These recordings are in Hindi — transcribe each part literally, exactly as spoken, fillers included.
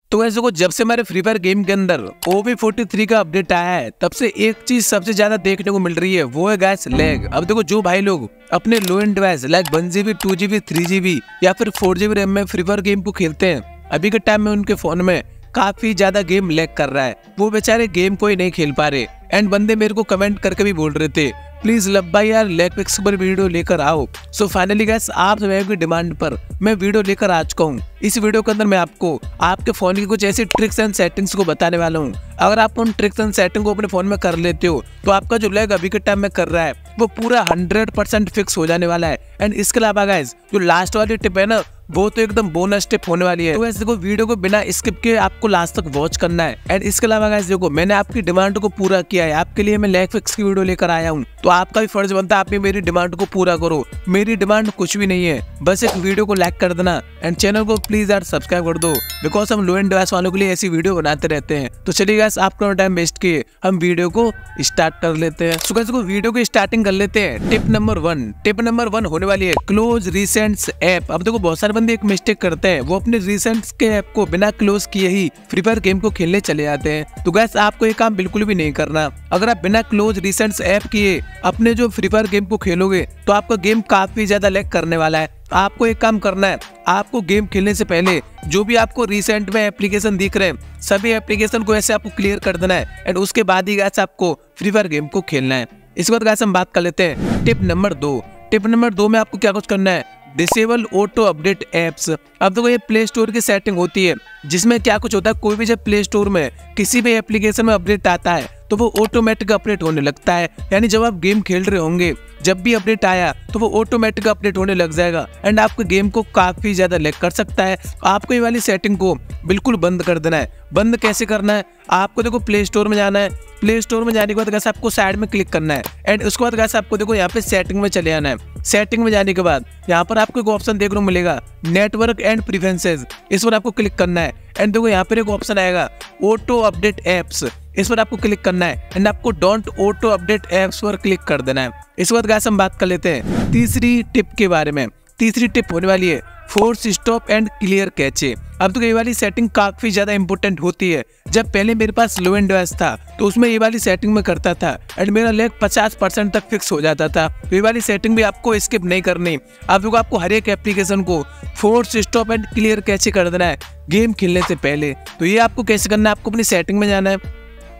तो ऐसे को जब से हमारे फ्री फायर गेम के अंदर ओ वी फोर्टी थ्री का अपडेट आया है तब से एक चीज सबसे ज्यादा देखने को मिल रही है, वो है गैस लैग। अब देखो जो भाई लोग अपने low end device like one GB two GB three GB या फिर फोर जीबी रैम में फ्री फायर गेम को खेलते हैं, अभी के टाइम में उनके फोन में काफी ज्यादा गेम लैग कर रहा है, वो बेचारे गेम को ही नहीं खेल पा रहे। एंड बंदे मेरे को कमेंट करके भी बोल रहे थे प्लीज लब भाई यार लैग फिक्स पर वीडियो लेकर आओ। सो फाइनली गाइस आप सभी की डिमांड पर मैं वीडियो लेकर आ चुका हूँ। इस वीडियो के अंदर मैं आपको आपके फोन की कुछ ऐसी ट्रिक्स एंड सेटिंग्स को बताने वाला हूँ। अगर आप उन ट्रिक्स एंड सेटिंग को अपने फोन में कर लेते हो तो आपका जो लैग अभी के टाइम में कर रहा है वो पूरा हंड्रेड परसेंट फिक्स हो जाने वाला है। एंड इसके अलावा गाइस जो लास्ट वाली टिप है ना वो तो एकदम बोनस टिप होने वाली है। तो वैसे देखो वीडियो को बिना स्किप के आपको लास्ट तक वॉच करना है। एंड इसके अलावा गाइस देखो मैंने आपकी डिमांड को पूरा किया है, आपके लिए मैं लैग फिक्स की वीडियो लेकर आया हूँ, तो आपका भी फर्ज बनता है आप भी मेरी डिमांड को पूरा करो। मेरी डिमांड कुछ भी नहीं है, बस एक वीडियो को लाइक कर देना एंड चैनल को प्लीज यार सब्सक्राइब कर दो, बिकॉज हम लो एंड डिवाइस वालों के लिए ऐसी वीडियो बनाते रहते हैं। तो चलिए गाइस आपका टाइम वेस्ट किए हम वीडियो को स्टार्ट कर लेते हैं। सो गाइस को वीडियो की स्टार्टिंग कर लेते हैं। Tip number one tip number one होने वाली है क्लोज रिसेंट्स ऐप। अब देखो बहुत सारे बंदे एक मिस्टेक करते हैं, वो अपने रिसेंट्स के ऐप को बिना क्लोज किए ही फ्री फायर गेम को खेलने चले जाते हैं। तो गाइस आपको ये काम बिल्कुल भी नहीं करना। अगर आप बिना क्लोज रिसेंट्स ऐप किए अपने जो फ्री फायर गेम को खेलोगे तो आपका गेम काफी ज्यादा लैग करने वाला है। आपको एक काम करना है, आपको गेम खेलने से पहले जो भी आपको रिसेंट में एप्लीकेशन दिख रहे हैं सभी एप्लीकेशन को ऐसे आपको क्लियर कर देना है एंड उसके बाद ही गाइस आपको फ्री फायर गेम को खेलना है। इसके बाद गाइस हम बात कर लेते हैं टिप नंबर दो। टिप नंबर दो में आपको क्या कुछ करना है, डिसेबल ऑटो अपडेट एप्स। अब देखो ये प्ले स्टोर की सेटिंग होती है जिसमें क्या कुछ होता है, कोई भी जब प्ले स्टोर में किसी भी एप्लीकेशन में अपडेट आता है तो वो ऑटोमेटिक अपडेट होने लगता है। यानी जब आप गेम खेल रहे होंगे जब भी अपडेट आया तो वो ऑटोमेटिक अपडेट होने लग जाएगा एंड आपके गेम को काफी ज्यादा लैग कर सकता है। आपको ये वाली सेटिंग को बिल्कुल बंद कर देना है। बंद कैसे करना है, आपको देखो प्ले स्टोर में जाना है, प्ले स्टोर में जाने के बाद कैसे आपको साइड में क्लिक करना है एंड उसके बाद कैसे आपको देखो यहाँ पे सेटिंग में चले जाना है। सेटिंग में जाने के बाद यहाँ पर आपको एक ऑप्शन देखने को मिलेगा नेटवर्क एंड प्रिफरेंसेस, इस पर आपको क्लिक करना है एंड देखो यहाँ पर एक ऑप्शन आएगा ऑटो अपडेट एप्स, इस पर आपको क्लिक करना है एंड आपको डोंट ऑटो अपडेट एप्स पर क्लिक कर देना है। इसके बाद गाइस हम बात कर लेते हैं तीसरी टिप के बारे में। तीसरी टिप होने वाली है force stop and clear cache. अब तो ये वाली सेटिंग काफी ज्यादा इंपॉर्टेंट होती है। जब पहले मेरे पास लो एंड डिवाइस था तो उसमें ये वाली सेटिंग में करता था एंड मेरा लैग पचास परसेंट तक फिक्स हो जाता था। तो ये वाली सेटिंग भी आपको स्किप नहीं करनी। आप लोग आपको हर एक एप्लीकेशन को force stop and clear cache कर देना है गेम खेलने से पहले। तो ये आपको कैसे करना है, आपको अपनी सेटिंग में जाना है।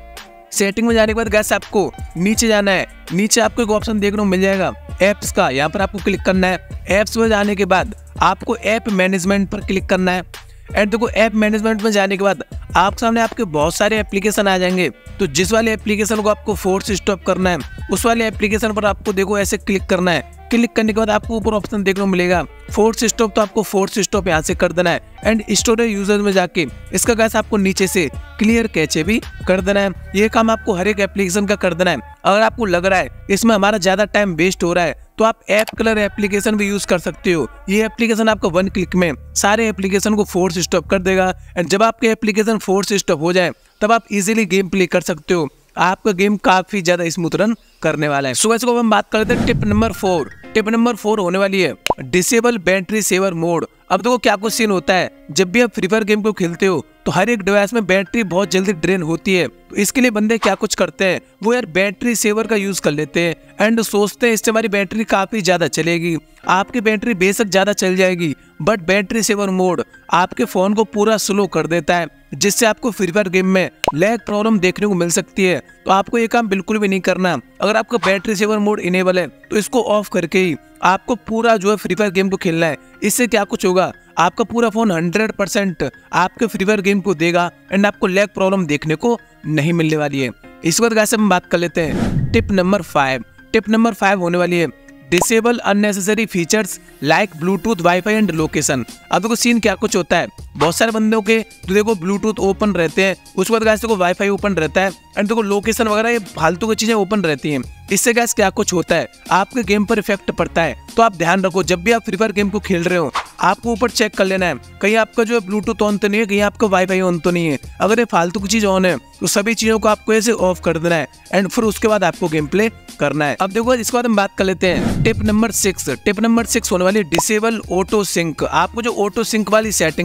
सेटिंग में जाने के बाद गाइस आपको नीचे जाना है, नीचे आपको एक ऑप्शन देखने को मिल जाएगा एप्स का, यहाँ पर आपको क्लिक करना है। एप्स में जाने के बाद आपको ऐप मैनेजमेंट पर क्लिक करना है एंड देखो ऐप मैनेजमेंट में जाने के बाद आपके सामने आपके बहुत सारे एप्लीकेशन आ जाएंगे। तो जिस वाले एप्लीकेशन को आपको फोर्स स्टॉप करना है उस वाले एप्लीकेशन पर आपको देखो ऐसे क्लिक करना है। क्लिक करने के बाद आपको ऊपर ऑप्शन देखने को मिलेगा फोर्स स्टॉप, तो आपको फोर्स स्टॉप यहाँ से कर देना है एंड स्टोरेज यूजर में जाके इसका गाइस आपको नीचे से क्लियर कैचे भी कर देना है। ये काम आपको हर एक एप्लीकेशन का कर देना है। अगर आपको लग रहा है इसमें हमारा ज्यादा टाइम वेस्ट हो रहा है तो आप ऐप कलर एप्लीकेशन भी यूज कर सकते हो। ये एप्लीकेशन आपका वन क्लिक में सारे एप्लीकेशन को फोर्स स्टॉप कर देगा एंड जब आपके एप्लीकेशन फोर्स स्टॉप हो जाए तब आप इजीली गेम प्ले कर सकते हो। आपका गेम काफी ज्यादा स्मूथ रन करने वाला है। सो इसको हम बात करते हैं tip number four. Tip number four होने वाली है डिसेबल बैटरी सेवर मोड। अब देखो क्या कुछ सीन होता है, जब भी आप फ्री फायर गेम को खेलते हो तो हर एक डिवाइस में बैटरी बहुत जल्दी ड्रेन होती है। तो इसके लिए बंदे क्या कुछ करते हैं, वो यार बैटरी सेवर का यूज कर लेते हैं एंड सोचते हैं इससे हमारी बैटरी काफी ज्यादा चलेगी। आपकी बैटरी बेशक ज्यादा चल जाएगी बट बैटरी सेवर मोड आपके फोन को पूरा स्लो कर देता है जिससे आपको फ्री फायर गेम में लैग प्रॉब्लम देखने को मिल सकती है। तो आपको ये काम बिल्कुल भी नहीं करना। अगर आपका बैटरी सेवर मोड इनेबल है तो इसको ऑफ करके ही आपको पूरा जो है फ्री फायर गेम को खेलना है। इससे क्या कुछ होगा, आपका पूरा फोन हंड्रेड परसेंट आपके फ्री फायर गेम को देगा एंड आपको लैग प्रॉब्लम देखने को नहीं मिलने वाली है। इस बार गाइस हम बात कर लेते हैं tip number five. Tip number five होने वाली है disable unnecessary features like Bluetooth WiFi and location. अब देखो सीन क्या कुछ होता है, बहुत सारे बंदों के तो देखो ब्लूटूथ ओपन रहते हैं, उसके बाद गाइस देखो वाईफाई ओपन रहता है एंड देखो लोकेशन वगैरह ये फालतू की चीजें ओपन रहती हैं। इससे गाइस क्या कुछ होता है, आपके गेम पर इफेक्ट पड़ता है। तो आप ध्यान रखो जब भी आप फ्री फायर गेम को खेल रहे हो आपको ऊपर चेक कर लेना है कहीं आपका जो है ब्लूटूथ ऑन तो नहीं है, कहीं आपका वाईफाई ऑन तो नहीं है। अगर ये फालतू की चीज ऑन है तो सभी चीजों को आपको ऐसे ऑफ कर देना है एंड फिर उसके बाद आपको गेम प्ले करना है। अब देखो इसके बाद हम बात कर लेते हैं tip number six. Tip number six होने वाली डिसेबल ऑटो सिंक। आपको जो ऑटो सिंक वाली सेटिंग है इसको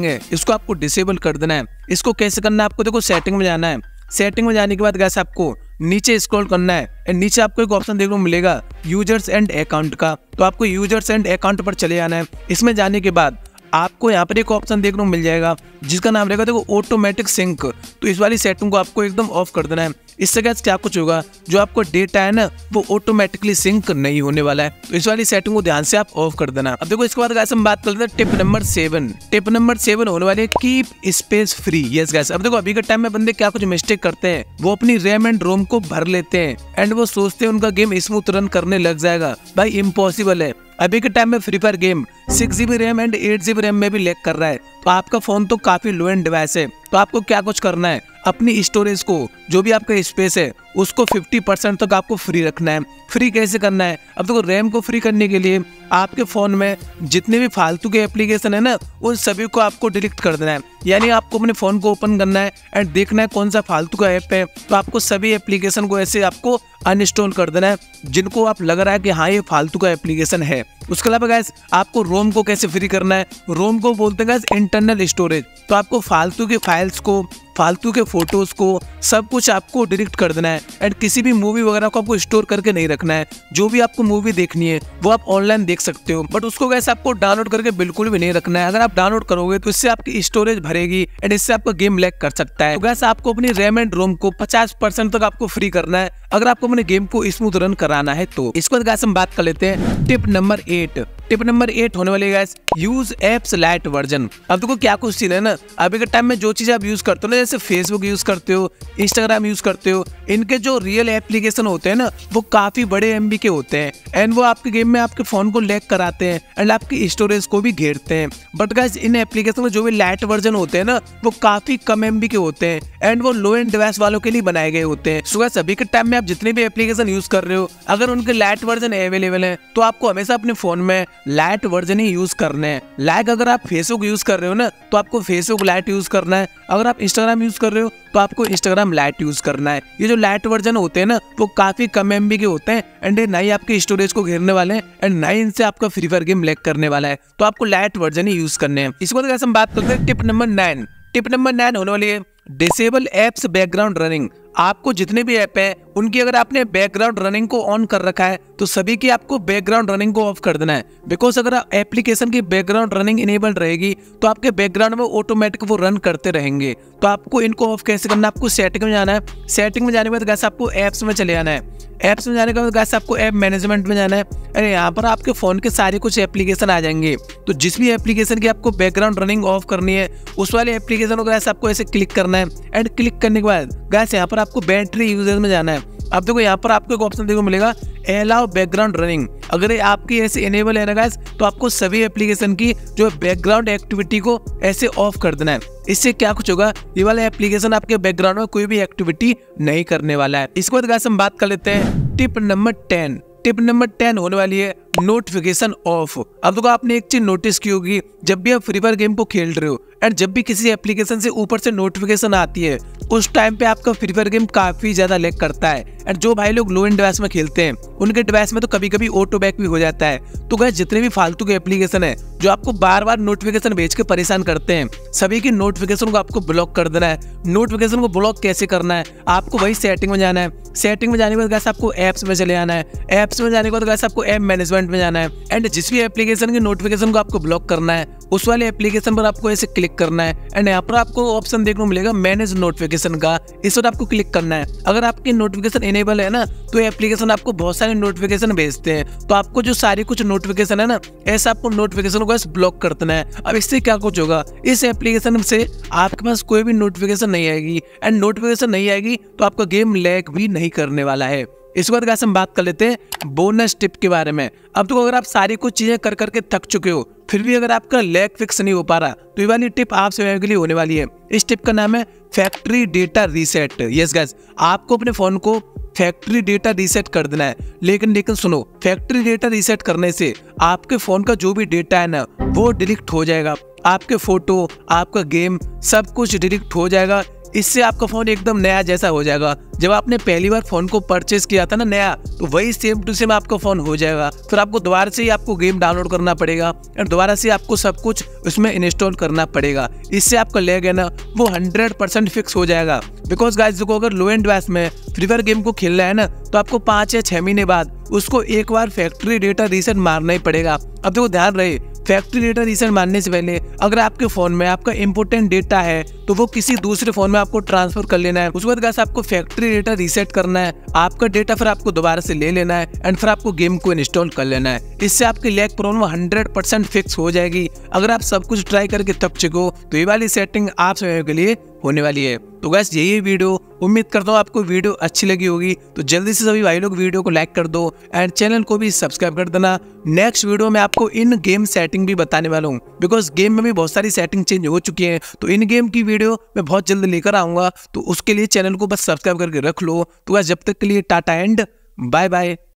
इसको आपको डिसेबल कर देना है। इसको कैसे करना है, आपको देखो सेटिंग में जाना है। सेटिंग में जाने के बाद गैस आपको नीचे स्क्रॉल करना है एंड नीचे आपको एक ऑप्शन देखने को मिलेगा यूजर्स एंड अकाउंट का। तो आपको यूजर्स एंड अकाउंट पर चले जाना है। इसमें जाने के बाद आपको यहाँ पर एक ऑप्शन देखने को मिल जाएगा जिसका नाम रहेगा देखो ऑटोमेटिक सिंक। तो इस वाली सेटिंग को आपको एकदम ऑफ कर देना है। इससे गैस क्या कुछ होगा, जो आपको डेटा है ना वो ऑटोमेटिकली सिंक नहीं होने वाला है। तो इस वाली सेटिंग को ध्यान से आप ऑफ कर देना। अब देखो इसके बाद गैस हम बात करते हैं tip number seven. Tip number seven होने वाले keep space free. Yes guys, अब देखो अभी के टाइम में बंदे क्या कुछ मिस्टेक करते हैं, वो अपनी रैम एंड रोम को भर लेते हैं एंड वो सोचते हैं उनका गेम स्मूथ रन करने लग जाएगा। भाई इम्पॉसिबल है। अभी के टाइम में free fire game six GB RAM and eight GB RAM में भी लैग कर रहा है। तो आपका फोन तो काफी लो एंड डिवाइस है। तो आपको क्या कुछ करना है, अपनी स्टोरेज को जो भी आपका स्पेस है उसको फिफ्टी परसेंट तक आपको फ्री रखना है। फ्री कैसे करना है, अब देखो रैम को फ्री करने के लिए आपके फोन में जितने भी फालतू के एप्लीकेशन है ना उन सभी को आपको डिलीट कर देना है। यानी आपको अपने फोन को ओपन करना है एंड देखना है कौन सा फालतू का ऐप है। तो आपको सभी एप्लीकेशन को ऐसे आपको अनइंस्टॉल कर देना है जिनको आप लग रहा है कि हाँ ये फालतू का एप्लीकेशन है। उसके अलावा गैस आपको रोम को कैसे फ्री करना है, रोम को बोलते हैं गैस इंटरनल स्टोरेज। तो आपको फालतू के फाइल्स को, फालतू के फोटोज को, सब कुछ आपको डिलीट कर देना है एंड किसी भी मूवी वगैरह को आपको स्टोर करके नहीं रखना है। जो भी आपको मूवी देखनी है वो आप ऑनलाइन देख सकते हो, बट उसको गैस आपको डाउनलोड करके बिल्कुल भी नहीं रखना है। अगर आप डाउनलोड करोगे तो इससे आपकी स्टोरेज भरेगी एंड इससे आपका गेम लैग कर सकता है। तो गैस आपको अपनी रैम एंड रोम को पचास परसेंट तक आपको फ्री करना है अगर आपको अपने गेम को स्मूथ रन कराना है। तो इसको गैस हम बात कर लेते हैं tip number eight. Tip number eight होने वाली guys use apps lite version. अब देखो क्या कुछ सीन है ना, अभी के टाइम में जो चीज आप यूज करते हो ना, जैसे फेसबुक यूज करते हो, इंस्टाग्राम यूज करते हो, इनके जो रियल एप्लीकेशन होते हैं ना वो काफी बड़े एमबी के होते हैं एंड वो आपके गेम में आपके फोन को लैग कराते हैं एंड आपकी स्टोरेज को भी घेरते हैं। बट गाइस इन एप्लीकेशन में जो भी लाइट वर्जन होते हैं ना वो काफी कम एमबी के होते हैं एंड वो लो एंड डिवाइस वालों के लिए बनाए गए होते हैं। सो गाइस अभी के टाइम में आप जितने भी एप्लीकेशन यूज कर रहे हो अगर उनके लाइट वर्जन अवेलेबल है तो आपको हमेशा अपने फोन में लाइट वर्जन ही यूज करने हैं। लाइक अगर आप फेसबुक यूज कर रहे हो ना तो आपको फेसबुक लाइट यूज करना है। अगर आप इंस्टाग्राम यूज कर रहे हो तो आपको इंस्टाग्राम लाइट यूज करना है। ये जो लाइट वर्जन होते हैं ना वो काफी कम एमबी के होते हैं एंड ना ही आपके स्टोरेज को घेरने वाले हैं एंड ना ही इनसे आपका फ्री फायर गेम लैग करने वाला है। तो आपको लाइट वर्जन ही यूज करने हैं। इसके बाद हम बात करते हैं tip number nine. Tip number nine होने वाली है डिसेबल एप्स बैकग्राउंड रनिंग। आपको जितने भी ऐप है उनकी अगर आपने बैकग्राउंड रनिंग को ऑन कर रखा है तो सभी की आपको बैकग्राउंड रनिंग को ऑफ कर देना है। बिकॉज अगर एप्लीकेशन की बैकग्राउंड रनिंग इनेबल्ड रहेगी तो आपके बैकग्राउंड में ऑटोमेटिक वो रन करते रहेंगे। तो आपको इनको ऑफ कैसे करना है, आपको सेटिंग में जाना है। सेटिंग में जाने के बाद गैस आपको एप्स में चले जाना है। एप्स में जाने के बाद गैस आपको ऐप मैनेजमेंट में जाना है। अरे यहाँ पर आपके फोन के सारे कुछ एप्लीकेशन आ जाएंगे। तो जिस भी एप्लीकेशन की आपको बैकग्राउंड रनिंग ऑफ करनी है उस वाले एप्लीकेशन को गैस आपको ऐसे क्लिक करना है एंड क्लिक करने के बाद गैस यहाँ पर आपको बैटरी यूजेज में जाना है। अब देखो यहाँ पर आपको एक ऑप्शन देखो मिलेगा अलाउ बैकग्राउंड रनिंग। अगर ये आपकी ऐसे इनेबल है ना गाइस तो आपको सभी एप्लीकेशन की जो बैकग्राउंड एक्टिविटी को ऐसे ऑफ कर देना है। इससे क्या कुछ होगा, ये वाला एप्लीकेशन आपके बैकग्राउंड में कोई भी एक्टिविटी नहीं करने वाला है। इसके बाद गाइस हम बात कर लेते हैं tip number ten. Tip number ten होने वाली है नोटिफिकेशन ऑफ। अब देखो आपने एक चीज नोटिस की होगी, जब भी आप फ्री फायर गेम को खेल रहे हो एंड जब भी किसी एप्लीकेशन से ऊपर से नोटिफिकेशन आती है उस टाइम पे आपका फ्री फायर गेम काफी ज्यादा लैग करता है। एंड जो भाई लोग लो एंड डिवाइस में खेलते हैं उनके डिवाइस में तो कभी कभी ऑटो बैक भी हो जाता है। तो गाइस जितने भी फालतू के एप्लीकेशन है जो आपको बार बार नोटिफिकेशन भेज के परेशान करते हैं सभी की नोटिफिकेशन को आपको ब्लॉक कर देना है। नोटिफिकेशन को ब्लॉक कैसे करना है, आपको वही सेटिंग में जाना है। सेटिंग में जाने के बाद गाइस आपको एप्स में चले जाना है। एप्स में जाने के बाद गाइस आपको ऐप मैनेजमेंट में जाना है एंड जिस भी एप्लीकेशन की नोटिफिकेशन को आपको ब्लॉक करना है उस वाले एप्लीकेशन पर आपको ऐसे क्लिक करना है एंड यहाँ पर आपको ऑप्शन देखने को मिलेगा मैनेज नोटिफिकेशन का। इस पर आपको क्लिक करना है। अगर आपकी नोटिफिकेशन इनेबल है ना तो एप्लीकेशन आपको बहुत सारे नोटिफिकेशन भेजते हैं। तो आपको जो सारी कुछ नोटिफिकेशन है ना ऐसा आपको नोटिफिकेशन को ब्लॉक कर देना है। अब इससे क्या कुछ होगा, इस एप्लीकेशन से आपके पास कोई भी नोटिफिकेशन नहीं आएगी एंड नोटिफिकेशन नहीं आएगी तो आपका गेम लैग भी नहीं करने वाला है। इसके बाद गाइस हम बात कर लेते हैं बोनस टिप के बारे में। अब तो अगर आप सारी कुछ चीजें कर करके थक चुके हो फिर भी अगर आपका लैग फिक्स नहीं हो पा रहा तो ये वाली टिप आप सभी के लिए होने वाली है। इस टिप का नाम है factory data reset. Yes guys, आपको अपने फोन को फैक्ट्री डेटा रीसेट कर देना है। लेकिन लेकिन सुनो, फैक्ट्री डेटा रीसेट करने से आपके फोन का जो भी डेटा है ना वो डिलीट हो जाएगा। आपके फोटो, आपका गेम सब कुछ डिलीट हो जाएगा। इससे आपका फोन एकदम नया जैसा हो जाएगा। जब आपने पहली बार फोन को परचेज किया था ना नया, तो वही सेम टू सेम आपका फोन हो जाएगा। फिर आपको दोबारा से ही आपको गेम डाउनलोड करना पड़ेगा और दोबारा से आपको सब कुछ उसमें इंस्टॉल करना पड़ेगा। इससे आपका लैग है ना वो हंड्रेड परसेंट फिक्स हो जाएगा। बिकॉज गाइस देखो, अगर लो एंड डिवाइस में फ्री फायर गेम को खेलना है ना, तो आपको पाँच या छह महीने बाद उसको एक बार फैक्ट्री डेटा रीसेट मारना ही पड़ेगा। अब देखो ध्यान रहे, फैक्ट्री डेटा रीसेट मारने से पहले अगर आपके फोन में आपका इंपोर्टेंट डेटा है तो वो किसी दूसरे फोन में आपको ट्रांसफर कर लेना है। उसके बाद गाइस आपको फैक्ट्री डेटा रीसेट करना है, आपका डेटा फिर आपको दोबारा से ले लेना है एंड फिर आपको गेम को इंस्टॉल कर लेना है। इससे आपकी lag problem hundred percent fix हो जाएगी। अगर आप सब कुछ ट्राई करके थक चुके हो तो ये वाली सेटिंग आप समय के लिए होने वाली है। तो गाइस यही वीडियो, उम्मीद करता हूँ आपको वीडियो अच्छी लगी होगी। तो जल्दी से सभी भाई लोग वीडियो को लाइक कर दो एंड चैनल को भी सब्सक्राइब कर देना। नेक्स्ट वीडियो में आपको इन गेम सेटिंग भी बताने वाला हूँ, बिकॉज गेम में भी बहुत सारी सेटिंग चेंज हो चुकी हैं। तो इन गेम की वीडियो मैं बहुत जल्द लेकर आऊंगा, तो उसके लिए चैनल को बस सब्सक्राइब करके रख लो। तो गाइस जब तक के लिए टाटा एंड बाय बाय।